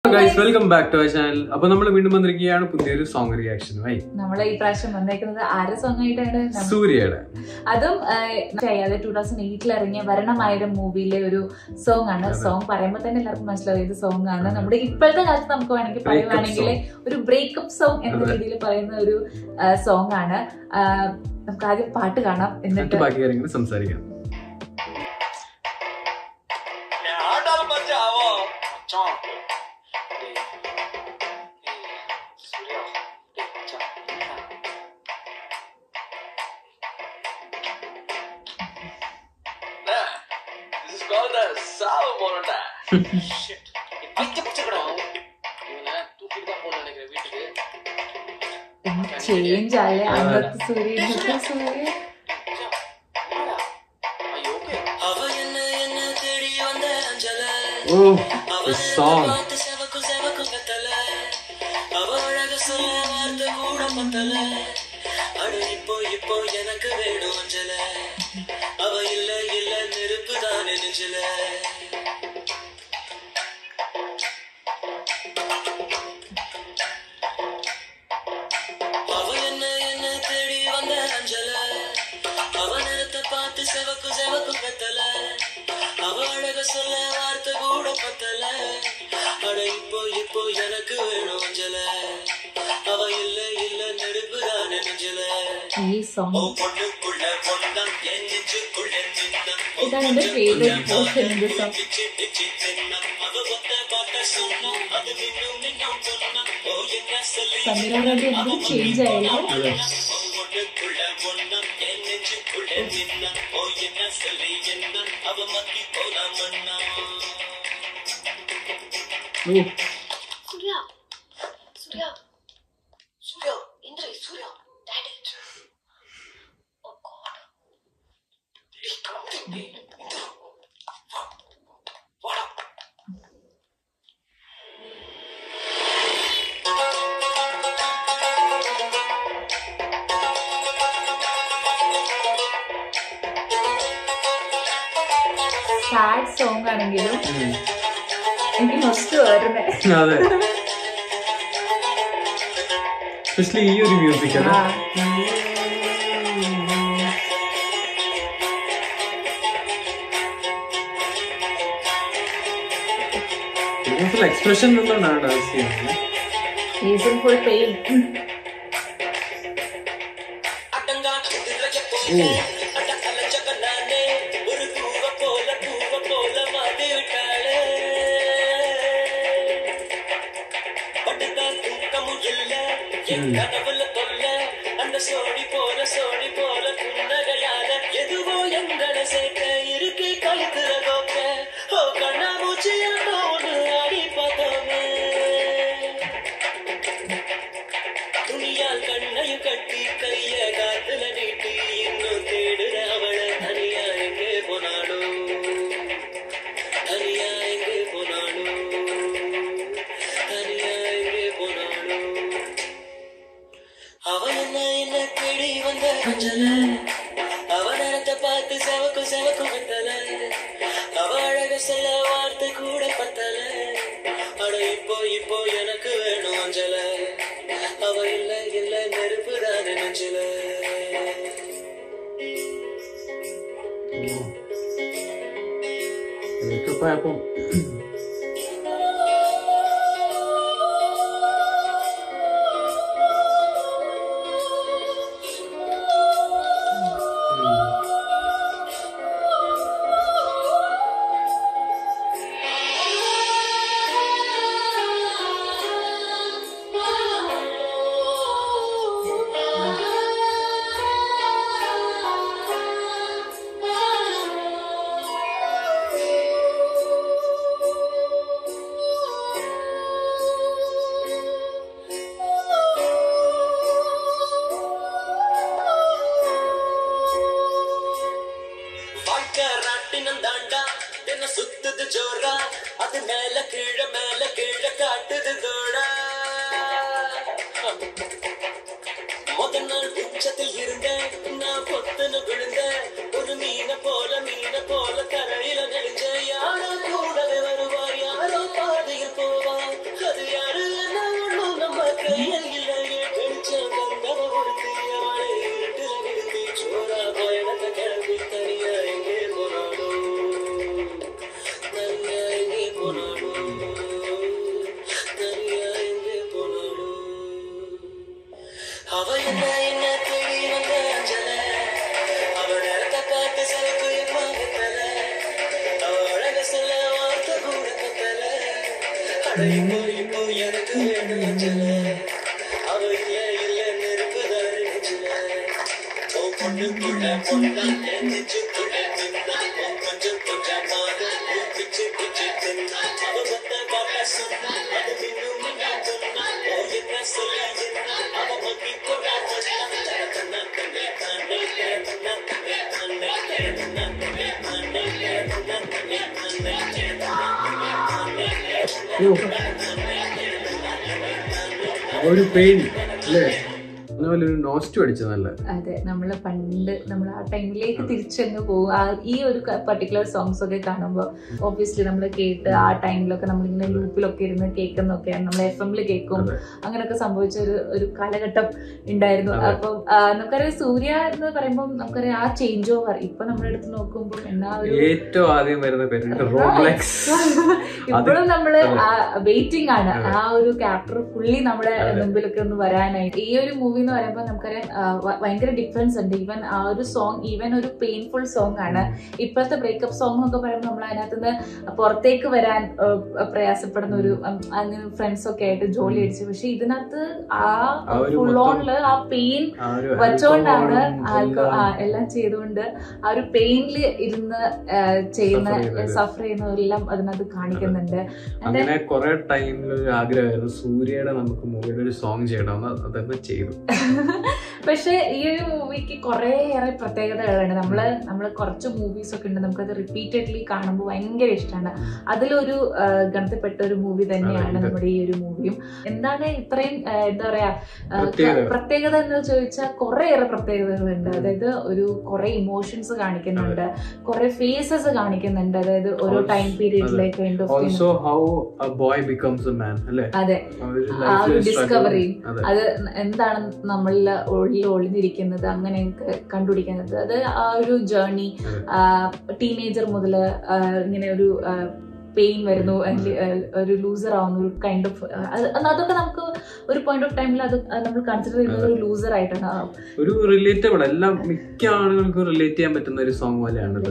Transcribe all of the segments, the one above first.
guys, welcome back to our channel. അപ്പോൾ നമ്മൾ വീണ്ടും വന്നിരിക്കുകയാണ് പുതിയൊരു സോങ് റിയാക്ഷനുമായി. നമ്മൾ ഈ പ്രാവശ്യം വന്നേക്കുന്നത് ആരുടെ സോങ് ആയിട്ടാണ്? സൂര്യയുടെ. അതും 2008 ഇറങ്ങിയ വരണമായിരം മൂവിയിലെ ഒരു സോങ് ആണ്. സോങ് പറയുമ്പോൾ തന്നെ എല്ലാവർക്കും മനസ്സിലാവും ഏത് സോങ് ആണ്. നമ്മുടെ ഇപ്പോഴത്തെ കാലത്ത് നമുക്ക് വേണമെങ്കിൽ പറയുവാണെങ്കിൽ ഒരു ബ്രേക്കപ്പ് സോങ് എന്ന രീതിയിൽ പറയുന്ന ഒരു സോങ് ആണ്. നമുക്ക് ആദ്യം പാട്ട് കാണാം, എന്നിട്ട് ബാക്കി കാര്യങ്ങൾ സംസാരിക്കാം. ചേഞ്ച് ആയേ അന്നത്തെ സൂര്യ ഇന്നത്തെ സൂര്യ. Oh, the song. ഈ സോങ് ഇതാണ് എന്റെ ഫേവറേറ്റ് പോർഷൻ. ഈ സോങ് സമീര ഗാന്ധി എന്ത് ചേഞ്ച് ആയാലും സാഡ് സോങ് ആണെങ്കിലും എനിക്ക് മസ്റ്റ് വരുന്നേ. എസ്പെഷ്യലി ഈ ഒരു മ്യൂസിക് എക്സ്പ്രഷൻ ഉള്ളതാണ് ഡാൻസ് ചെയ്യുന്നത്. Reason for pain. ഒരു പെയിൻ അല്ലേ, ഒരു നോസ്റ്റു അടിച്ചതല്ല. അതെ, നമ്മള് പണ്ട് നമ്മൾ ആ ടൈമിലേക്ക് തിരിച്ചങ്ങ് പോകും. ഈ ഒരു പർട്ടിക്കുലർ സോങ്സ് ഒക്കെ കാണുമ്പോൾ ഒബ്വിയസ്ലി നമ്മൾ കേട്ട് ആ ടൈമിലൊക്കെ നമ്മളിങ്ങനെ ലൂപ്പിലൊക്കെ ഇരുന്ന് കേൾക്കുന്നൊക്കെയാണ്. നമ്മൾ FM കേൾക്കും, അങ്ങനെയൊക്കെ സംഭവിച്ച ഒരു കാലഘട്ടം ഉണ്ടായിരുന്നു. അപ്പം നമുക്കറിയാം സൂര്യ എന്ന് പറയുമ്പോൾ നമുക്കറിയാം ആ ചേഞ്ച് ഓവർ ഇപ്പൊ നമ്മളെടുത്ത് നോക്കുമ്പോൾ എന്നാ ഒരു ഏറ്റവും ആദ്യം വരുന്ന റോബ്ലെക്സ്. ഇപ്പോഴും നമ്മള് വെയിറ്റിംഗ് ആണ് ആ ഒരു ക്യാരക്ടർ ഫുള്ളി നമ്മുടെ മുമ്പിലൊക്കെ ഒന്ന് വരാനായിട്ട്. ഈ ഒരു മൂവി എന്ന് പറയുമ്പോൾ നമുക്കറിയാം ഭയങ്കര ഡിഫറൻസ് ഉണ്ട്. ഈവൻ ആ ഒരു സോങ് ഈവൻ ഒരു പെയിൻഫുൾ സോങ് ആണ്. ഇപ്പോഴത്തെ ബ്രേക്കപ്പ് സോങ് എന്നൊക്കെ പറയുമ്പോൾ നമ്മൾ അതിനകത്ത് നിന്ന് പുറത്തേക്ക് വരാൻ പ്രയാസപ്പെടുന്ന ഒരു അങ്ങനെ ഫ്രണ്ട്സ് ഒക്കെ ആയിട്ട് ജോലി അടിച്ചു. പക്ഷെ ഇതിനകത്ത് ആ ഫുൾ ഓണില് ആ പെയിൻ വച്ചോണ്ടാണ് എല്ലാം ചെയ്തുകൊണ്ട് ആ ഒരു പെയിനിൽ ഇരുന്ന് ചെയ്യുന്ന സഫർ ചെയ്യുന്നതെല്ലാം അതിനകത്ത് കാണിക്കുന്നുണ്ട്. അങ്ങനെ കുറെ ടൈമിൽ ഒരു ആഗ്രഹമായിരുന്നു സൂര്യയുടെ നമുക്ക് മൂവിയുടെ ഒരു സോങ് ചെയ്യണമെന്ന്, അതൊക്കെ ചെയ്തു. പക്ഷെ ഈ ഒരു മൂവിക്ക് കുറേയേറെ പ്രത്യേകതകളാണ്. നമ്മള് കുറച്ച് മൂവീസ് ഒക്കെ ഉണ്ട്, നമുക്കത് റിപ്പീറ്റഡ്ലി കാണുമ്പോൾ ഭയങ്കര ഇഷ്ടമാണ്. അതിലൊരു ഗണത്തിൽപ്പെട്ട ഒരു മൂവി തന്നെയാണ് നമ്മുടെ ഈ ഒരു മൂവിയും. എന്താണ് ഇത്രയും എന്താ പറയാ പ്രത്യേകത എന്ന് ചോദിച്ചാൽ കുറേയേറെ പ്രത്യേകതകളുണ്ട്. അതായത് ഒരു കുറെ ഇമോഷൻസ് കാണിക്കുന്നുണ്ട്, കുറെ ഫേസസ് കാണിക്കുന്നുണ്ട്. അതായത് ഓരോ ടൈം പീരീഡിലേക്ക് അതെ ആ ഒരു ഡിസ്കവറി, അത് എന്താണ് നമ്മളിൽ ഒളിഞ്ഞിരിക്കുന്നത് അങ്ങനെയൊക്കെ കണ്ടുപിടിക്കുന്നത്. അത് ആ ഒരു ജേർണി ടീനേജർ മുതല് ഇങ്ങനെ ഒരു പെയിൻ വരുന്നു, ഒരു ലൂസർ ആവുന്നു, ഒരു കൈൻഡ് ഓഫ് അതൊക്കെ നമുക്ക് ഒരു പോയിന്റ് ഓഫ് ടൈമിൽ അത് നമ്മൾ കൺസിഡർ ചെയ്യുന്നത് ഒരു ലൂസർ ആയിട്ടാണ്. ഒരു റിലേറ്റബിൾ എല്ലാം മിക്ക ആളുകൾക്കും റിലേറ്റ് ചെയ്യാൻ പറ്റുന്ന ഒരു സോങ് പോലെയാണ്.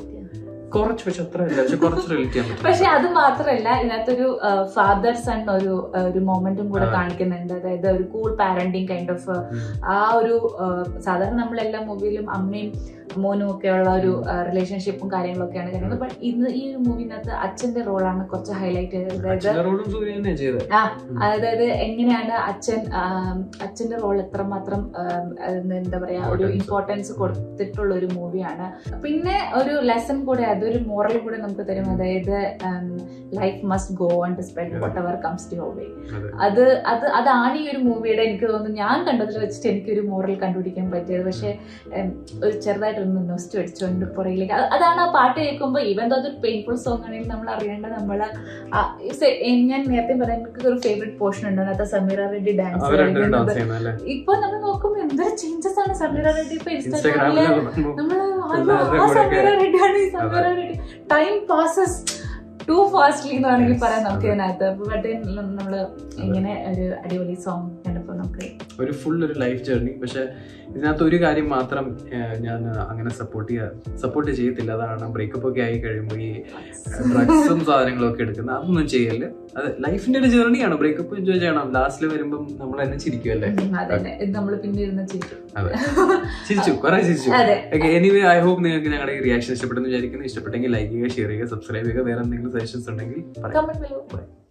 പക്ഷെ അത് മാത്രല്ല ഇതിനകത്തൊരു ഫാദർ സൺ ഒരു മൊമെന്റും കൂടെ കാണിക്കുന്നുണ്ട്. അതായത് ഒരു കൂൾ പാരന്റിങ് കൈൻഡ് ഓഫ് ആ ഒരു സാധാരണ നമ്മളെല്ലാ മൂവിയിലും അമ്മയും മോനും ഒക്കെ ഉള്ള ഒരു റിലേഷൻഷിപ്പും കാര്യങ്ങളൊക്കെയാണ് കാണുന്നത്. ബട്ട് ഇന്ന് ഈ ഒരു മൂവിനകത്ത് അച്ഛന്റെ റോളാണ് കുറച്ച് ഹൈലൈറ്റ് ചെയ്തത്. അതായത് എങ്ങനെയാണ് അച്ഛന്റെ റോൾ എത്രമാത്രം എന്താ പറയാ ഒരു ഇമ്പോർട്ടൻസ് കൊടുത്തിട്ടുള്ള ഒരു മൂവിയാണ്. പിന്നെ ഒരു ലെസൺ കൂടെ അതൊരു മോറൽ കൂടെ നമുക്ക് തരും. അതായത് life must go on despite whatever comes to your way. അതാണ് ഈ ഒരു മൂവിയുടെ എനിക്ക് തോന്നുന്നു ഞാൻ കണ്ടതിൽ വെച്ചിട്ട് എനിക്കൊരു മോറൽ കണ്ടുപിടിക്കാൻ പറ്റിയത്. പക്ഷെ ഒരു ചെറുതായിട്ടൊന്ന് നോസ്റ്റ് അടിച്ചുകൊണ്ട് പുറകിലേക്ക് അതാണ് ആ പാട്ട് കേൾക്കുമ്പോൾ ഈവൻ അതൊരു പെയിൻഫുൾ സോങ് ആണെങ്കിൽ നമ്മൾ അറിയേണ്ട നമ്മള് ഞാൻ നേരത്തെ പറയാൻ എനിക്ക് ഒരു ഫേവറേറ്റ് പോർഷൻ ഉണ്ട് അതിനകത്ത് സമീറ റെഡ്ഡി ഡാൻസ് കളിക്കുന്നത്. ഇപ്പൊ നമ്മൾ നോക്കുമ്പോൾ എന്തൊരു ചേഞ്ചസ് ആണ് സമീറ റെഡ്ഡി ഇപ്പൊ ഇൻസ്റ്റാഗ്രാമില് നമ്മള് സമീറ റെഡ്ഡി ആണ്. ഈ Sameera Reddy time passes to fastly എന്ന് വേണമെങ്കിൽ പറയാം നമുക്ക് ഇതിനകത്ത്. ബട്ട് നമ്മള് ഇങ്ങനെ ഒരു അടിപൊളി സോങ് കണ്ടപ്പോ നമുക്ക് ഒരു ഫുൾ ഒരു ലൈഫ് ജേർണി. പക്ഷെ ഇതിനകത്ത് ഒരു കാര്യം മാത്രം ഞാൻ അങ്ങനെ സപ്പോർട്ട് ചെയ്യത്തില്ല. അതാണ് ബ്രേക്കപ്പ് ഒക്കെ ആയി കഴിയുമ്പോൾ ഈ ഡ്രഗ്സും സാധനങ്ങളും ഒക്കെ എടുക്കുന്നത് അതൊന്നും ചെയ്യല്ലേ. അത് ലൈഫിന്റെ ഒരു ജേർണിയാണ്. ബ്രേക്കപ്പ് എൻജോയ് ചെയ്യണം. ലാസ്റ്റിൽ വരുമ്പം നമ്മൾ തന്നെ ചിരിക്കുമല്ലേ. നമ്മള് പിന്നെ ഇരുന്ന് ചിരിച്ചു, കുറെ ചിരിച്ചു. എനിവേ ഐ ഹോപ്പ് നിങ്ങൾക്ക് ഞങ്ങളുടെ ഈ റിയാക്ഷൻ ഇഷ്ടപ്പെട്ടെന്ന് വിചാരിക്കുന്നു. ഇഷ്ടപ്പെട്ടെങ്കിൽ ലൈക്ക് ചെയ്യുക, ഷെയർ ചെയ്യുക, സബ്സ്ക്രൈബ് ചെയ്യുക. വേറെ എന്തെങ്കിലും സജഷൻസ് ഉണ്ടെങ്കിൽ പറയാം.